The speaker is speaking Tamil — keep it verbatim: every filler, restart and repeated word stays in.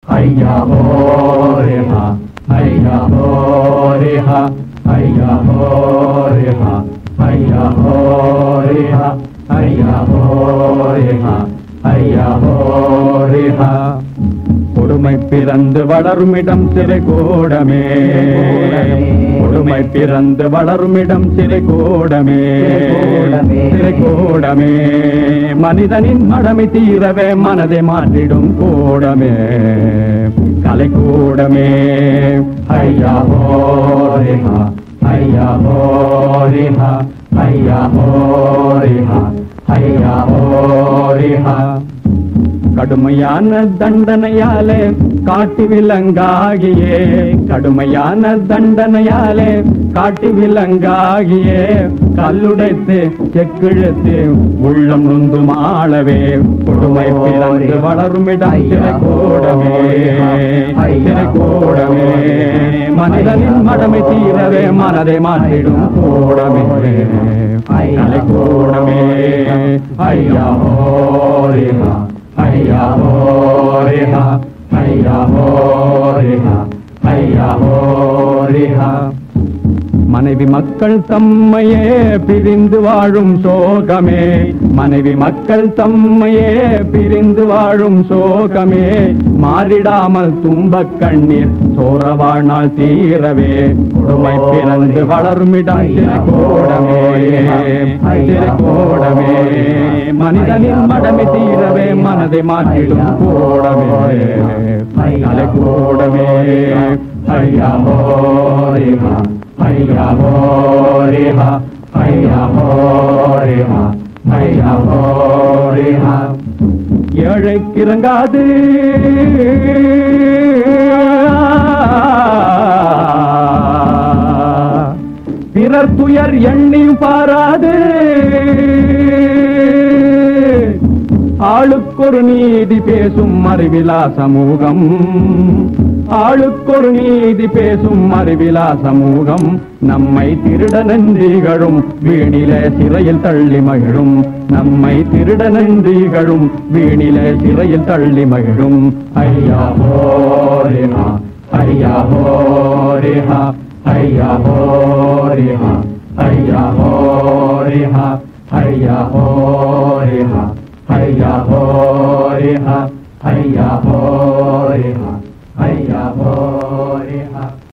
hayya hore ha, hayya hore ha, hayya hore ha, hayya hore ha, hayya hore ha, hayya hore ha. கொடுமை பிறந்து வளருமிடம் சிறை கூடமே, கொடுமை பிறந்து வளருமிடம் சிறை கூடமே, சிறை கூடமே. மனிதனின் மடமை தீரவே மனதை மாற்றிடும் கூடமே, கலை கூடமே. ஐயா ஹோரிஹா, ஐயா ஹோரிஹா, ஐயா ஹோரிஹா, ஐயா ஹோரிஹா. கடுமையான தண்டனையாலே காட்டு விலங்காகியே, கடுமையான தண்டனையாலே காட்டு விலங்காகியே, கல்லுடைத்து செக்கிழுத்து உள்ளம் நொந்து மாளவே. கொடுமை பிறந்து வளருமிடம் சிறை கூடமே, சிறை கூடமே. மனிதனின் மடமை தீரவே மனதை மாற்றிடும் கூடமே, கலை கூடமே. ஐயா ஹோரிஹா, ஐயா ஹோரிஹா, ஐயா ஹோரிஹா, ஐயா ஹோரிஹா. மனைவி மக்கள் தம்மையே பிரிந்து வாழும் சோகமே, மனைவி மக்கள் தம்மையே பிரிந்து வாழும் சோகமே. மாறிடாமல் துன்பக் கண்ணீர் சோர வாழ்நாள் தீரவே. கொடுமை பிறந்து வளருமிடம் சிறை கூடமே, சிறை கூடமே. மனிதனின் மடமை தீரவே மனதை மாற்றிடும் கூடமே, கலை கூடமே. ஐயா ஹோரிஹா, ஐயா ஹோரிஹா, ஐயா ஹோரிஹா, ஐயா ஹோரிஹா. ஏழைக்கு இறங்காது பிறர் துயர் எண்ணியும் பாராது. ஆளுக்கொரு நீதி பேசும் அறிவிலா சமூகம், ஆளுக்கொரு நீதி பேசும் அறிவிலா சமூகம். நம்மை திருட நன்றிகளும் வீணிலே சிறையில் தள்ளி மகிழும், நம்மை திருட நன்றிகளும் வீணிலே சிறையில் தள்ளி மகிழும். ஐயா ஹோரிஹா, ஐயா ஹோரிஹா, ஐயா ஹோரிஹா, ஐயா ஹோரிஹா, ஐயா ஹோரிஹா, ஐயா ஹோரிஹா, ஐயா ஹோரிஹா.